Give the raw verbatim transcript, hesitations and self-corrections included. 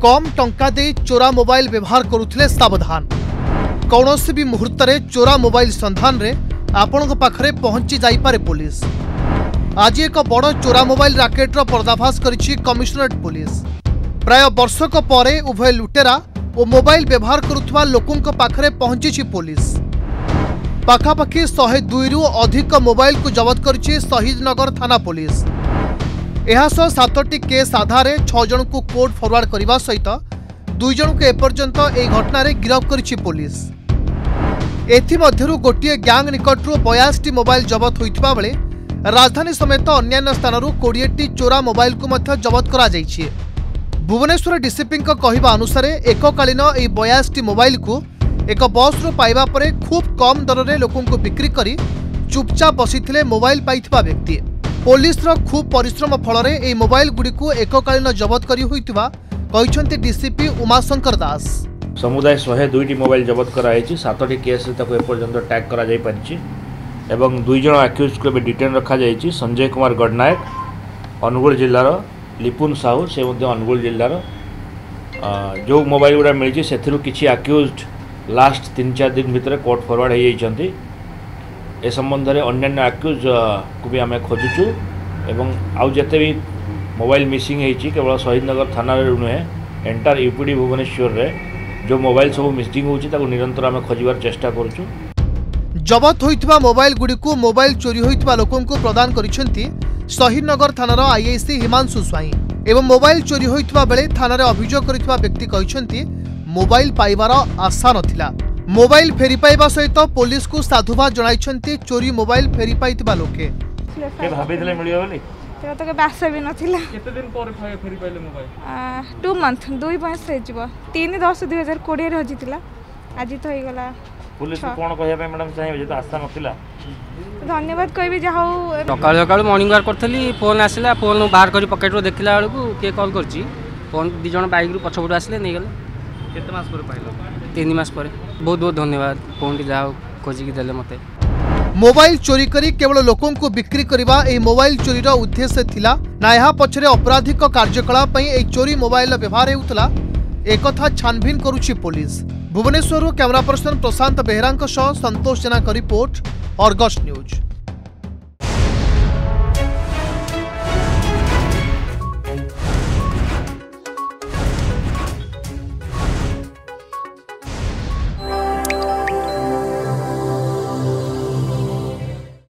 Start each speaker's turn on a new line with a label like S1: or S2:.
S1: कम टंका दे चोरा मोबाइल व्यवहार करुथिले सावधान। कौनसी भी मुहूर्त में चोरा मोबाइल संधान रे आपण पाखरे पहुंची जाई पारे पुलिस। आज एक बड़ चोरा मोबाइल राकेटर पर्दाफाश करिछि कमिशनरेट पुलिस। प्राय वर्षक परे उभय लुटेरा और मोबाइल व्यवहार करुवा लोकों पाखरे पहुंची पुलिस। पाखापाखि शहे दुई रु अधिक मोबाइल को जबत करिछि शहीदनगर थाना पुलिस। यह सातटी केस आधार छह जन को कोर्ट फरवर्ड करने सहित दुई जन को एपर्यंत यह घटन गिरफ्त करिछि पुलिस। एथिमध्यरु गोटे गैंग निकटरू बयासी मोबाइल जबत होइथिबा बेले राजधानी समेत अन्य स्थानरू कोड़े चोरा मोबाइल को मध्य जबत करा जाइछि। भुवनेश्वर डीसीपी कहवा अनुसार एककालीन यह बयासी मोबाइल को एक बस रु पाइबा परे खूब कम दर में लोकों को बिक्री करी चुपचाप बसीथिले मोबाइल पाइथिबा व्यक्ति। पुलिस रो खूब परिश्रम फल यह मोबाइल गुड़ी को एककालीन जबत करी होइथिबा कहिसंती डीसीपी उमाशंकर दास।
S2: समुदाय शहे दुईटी मोबाइल जबत कराई सातटी केस एपर्यंत टैग करा जाई परिछि एवं दुई जन आक्यूज को डिटेन रखा जाइछि। संजय कुमार गडनायक अनुगुल जिलार, लिपुन साहू से अनुगुल जिलार। जो मोबाइल गुड़ा मिली से किसी आक्यूज लास्ट तीन चार दिन भितर कोर्ट फरवर्ड हो जाइछन्ति। ए संबंध में अन्य आक्यूज को भी आम खोजुचु एवं आउ जते भी मोबाइल मिसिंग होती केवल शहीदनगर थाना नुहे एंटायर यूपीडी भुवनेश्वर रे जो मोबाइल सब मिसिंग होची ताको निरंतर आम खोजार चेष्टा करूँ।
S1: जबत होइथिबा मोबाइल गुड़ी को मोबाइल चोरी होइथिबा लोकों को प्रदान करिसेंती शहीदनगर थानार आईआईसी हिमांशु स्वाई एवं मोबाइल चोरी होइथिबा बेले थाना रे अभियोग करिथिबा व्यक्ति कहिसेंती मोबाइल पाइबार आशा नथिला। मोबाइल फेरी पाइबा सहित पुलिस को साधुवाद जणाइछन्ती चोरी मोबाइल फेरी पाइथिबा लोके।
S2: के भाबिथिले मिलियो बोली
S3: तेरा तो के बासा भी नथिला।
S2: केते दिन पर फेरी पाइले मोबाइल?
S3: टू मंथ दुई मास रे जिवो। तीन दस दुई हजार कोड़े रे हजितिला आज तो होई गला।
S2: पुलिस को कोन कहया पे मैडम चाहिए जे आशा नथिला?
S3: धन्यवाद कहबी जा हो।
S4: सकाळ सकाळ मॉर्निंग वर्क करथली फोन आसिला फोन बाहर करी पॉकेट रो देखिला बेलू के कॉल करची फोन दी जण बाइक रो पछपट आसिले नै गेले।
S2: केते मास पर पाइलो?
S4: तीन मास पर। बहुत बहुत धन्यवाद फोन टी जाओ खोजी की देले मते।
S1: मोबाइल चोरी करी केवल लोकों को बिक्री करबा ए मोबाइल चोरीर उद्देश्य थिला ना यहा पछरे आपराधिक कार्यकलाप पई ए चोरी मोबाइल व्यवहार हेउतला एकथा छानबीन करुछि पुलिस। भुवनेश्वर कैमरा पर्सन प्रशांत बेहरा सह संतोष जेना का रिपोर्ट, अर्गस न्यूज।